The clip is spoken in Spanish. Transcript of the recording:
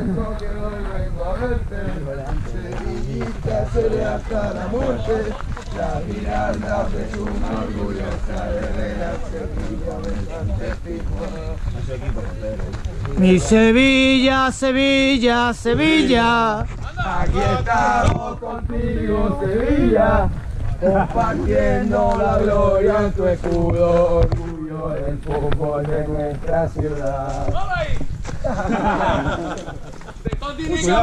que hoy vengo a verte. Sevillita sería hasta la muerte. La Giralda es una orgullosa guerrera. Mi Sevilla, Sevilla, Sevilla. Aquí estamos contigo, Sevilla, compartiendo la gloria en tu escudo, orgullo del fútbol de nuestra ciudad.